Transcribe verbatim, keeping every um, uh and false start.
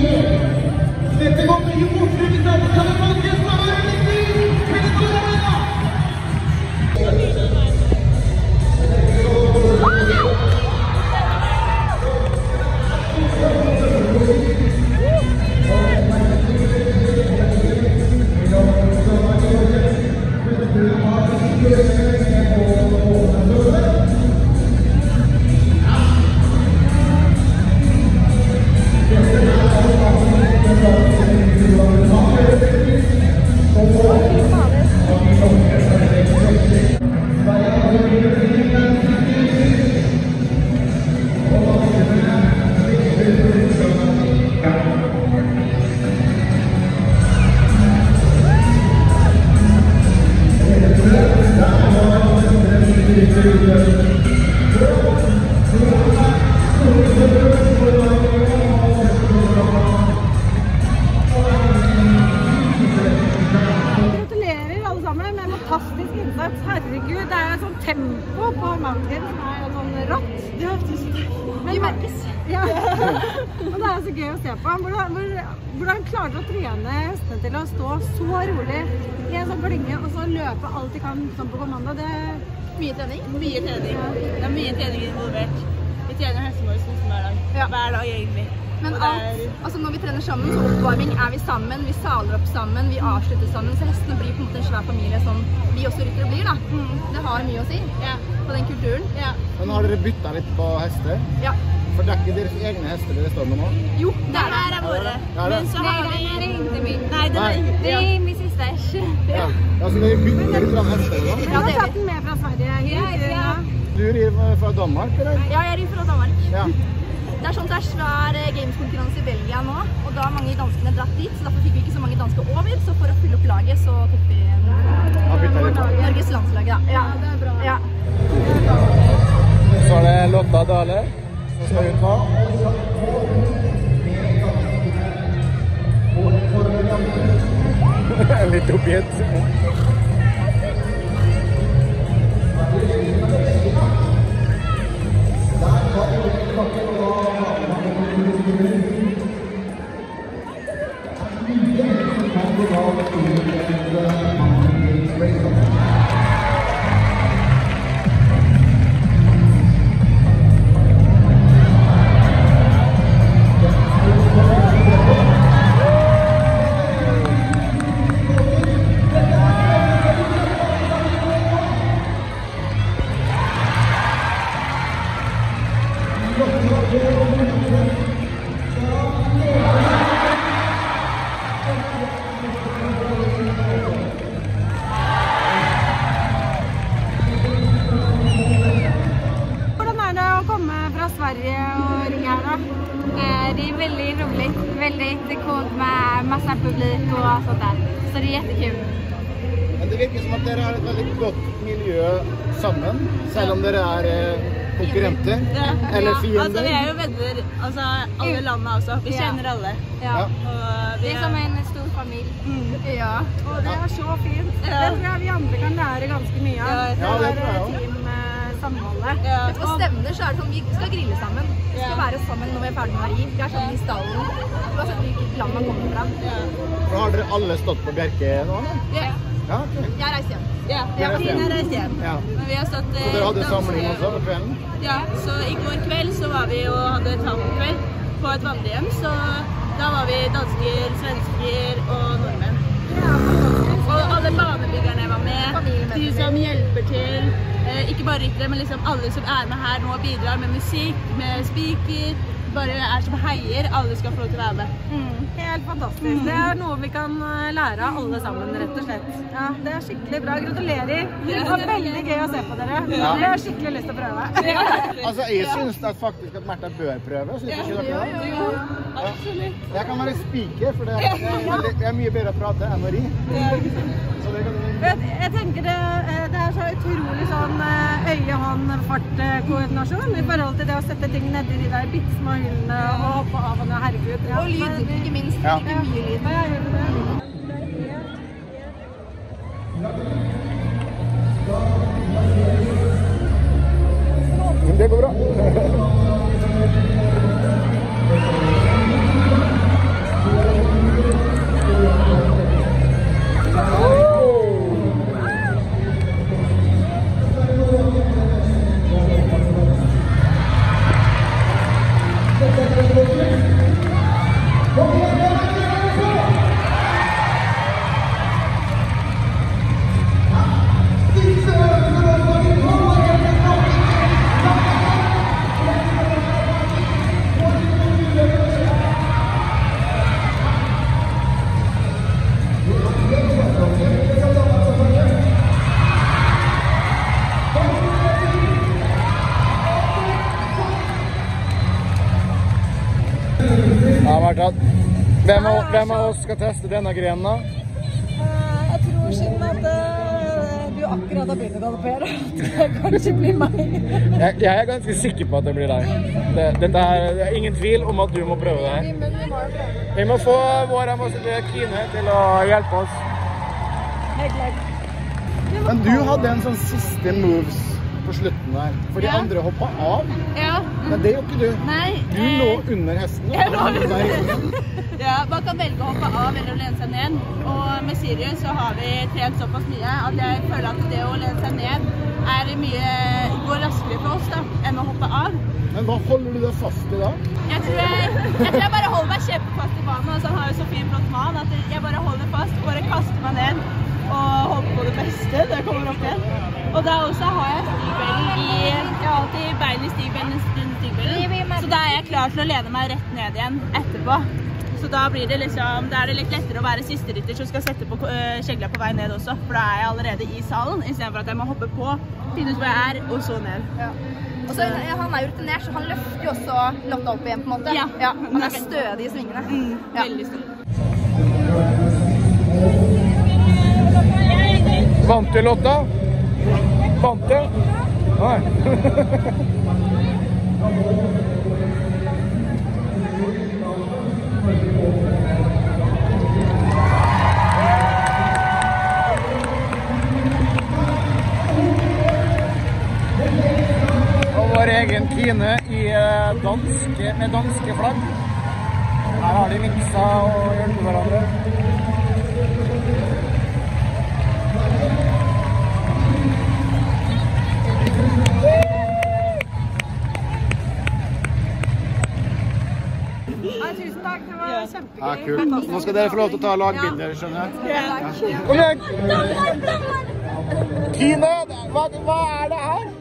Herregud, det er sånn tempo på Mountain som er sånn rått. Ja, vi merkes. Ja. Og det er så gøy å se på. Hvordan, hvordan klarer du å trene hestene til å stå så rolig i en sånn klynge og så løpe alt de kan sånn på kommando? Det er mye trening. Mye trening. Ja. Det er mye trening involvert. Vi trener hestene våre sånn hver dag. Ja. Hver dag egentlig. Men alt, altså når vi trener sammen, så oppvarming er vi sammen, vi saler opp sammen, vi avslutter sammen, så hestene blir på en måte en svær familie som vi også ryttere blir da. Mm. Det har mye å si ja. På den kulturen. Ja. Men har dere byttet litt på hester? Ja. For det er ikke deres egne hester dere står med nå? Jo, det er det. Det er våre. Ja, det. Men så har vi... Nei, det er ikke min. Nei, det er ikke. Det er min sisters. Ja. Ja, så dere bytter litt fra hester da? Ja, det er tatt den med fra Sverige hit. Ja, ja. Du rir fra Danmark, eller? Ja, jeg rir fra Danmark. Ja. Det er sånn det er svær gameskonkurranse i Belgia nå, og da har mange danskene dratt dit, så derfor fikk vi ikke så mange danske over, så for å fylle opp laget så tok vi Norges landslag, da. Ja, det er bra. Ja. Så er det Lotta Dale, som skal ut nå. Litt oppgitt. Sverige og ringe her da? Det är väldigt roligt, väldigt coolt med massa publik och sånt där. Så det är jättekul. Men det virker som at dere har et veldig godt miljø sammen, selv om dere er konkurrenter ja. eller fiender. Altså vi er jo venner, altså alle landene også. Vi kjenner alle. Ja. Og vi det er som en stor familie. Mm. Ja, og det er så fint. Ja. Det tror jeg vi andre kan lære ganske mye av. Ja, ja, det tror jeg også. Team samholdet. Ja. På stevner så er det sånn, vi skal grille sammen. Vi skal være sammen når vi er ferdig med å ri. Vi er sammen i stallen. Uansett hvilket land man kommer fra. Ja. Og har dere alle stått på Bjerke nå? Ja. Ja, ok. Jeg har reist hjem. Ja, jeg har Fine reist hjem. Ja. Men vi har stått... Så dere hadde samling også på kvelden? Ja, så i går kveld så var vi og hadde talkveld på et vandrehjem, så da var vi dansker, svensker og nordmenn. Ja, og alle banebyggerne var med, de som hjelper til, eh, ikke bare ryttere, men liksom alle som er med her nå og bidrar med musikk, med speaker, bare er som heier, alle skal få lov til å være med. Mm, helt fantastisk. Mm. Det er noe vi kan lære av alle sammen, rett og slett. Ja, det er skikkelig bra. Gratulerer. Det var veldig gøy å se på dere. Ja. Jeg har skikkelig lyst til å prøve. Ja. Altså, jeg synes at faktisk at Märtha bør prøve, så ikke dere ja, ja, ja. Absolutt. Jeg kan være speaker, for det er, det er mye bedre å prate enn å ri. Så det kan jeg, jeg tenker det, det er så utrolig sånn øye-hånd-fart-koordinasjon i forhold til det å sette ting ned i de der bittsmå hyllene og hoppe av og ned, herregud. Ja. Og lyd, ikke minst. Ja. Ikke mye lyd. Ja, jeg hører det. Det går bra. hele tatt. Hvem av, hvem av oss skal teste denne grenen da? Jeg tror siden at du akkurat har begynt å galoppere, det kanskje blir meg. Jeg, jeg er ganske sikker på at det blir deg. Det, dette er, det er ingen tvil om at du må prøve det her. Vi må få vår ambassadør Kine til å hjelpe oss. Men du hadde en sånn siste moves på slutten der, for de ja. andre hoppet av. Ja. Men det gjorde ikke du. Nei. Du eh... lå under hesten. Jeg lå under. Ja, man kan velge å hoppe av eller å lene seg ned. Og med Sirius så har vi trent såpass mye at jeg føler at det å lene seg ned er mye, går raskere for oss da, enn å hoppe av. Men hva holder du deg fast i da? Jeg tror jeg, jeg, tror jeg bare holder meg kjempefast i banen, og så har jeg så fin flott man at jeg bare holder fast, bare kaster meg ned og håper på det beste, det kommer opp igjen. Og da også har jeg stigbellen i, jeg har alltid bein i stigbellen, stigbellen, så da er jeg klar til å lene meg rett ned igjen etterpå. Så da blir det liksom, da er det litt lettere å være siste rytter som skal sette på uh, kjegla på vei ned også, for da er jeg allerede i salen, i stedet for at jeg må hoppe på, finne ut hvor jeg er, og så ned. Ja. Og så, ja, han er jo rutinert, så han løfter jo også Lotta opp igjen på en måte. Ja. Ja, han er stødig i svingene. Mm, ja. Veldig stødig. Vant du, Lotta? Vant du? Nei. Og vår egen Kine i danske, med danske flagg. Her har de miksa og hjulpet hverandre. Tusen takk, det var kjempegøy. Ja, kult. Nå skal dere få lov til å ta lagbilder, skjønner jeg. Ja. Kom igjen! Kine, hva, hva er det her?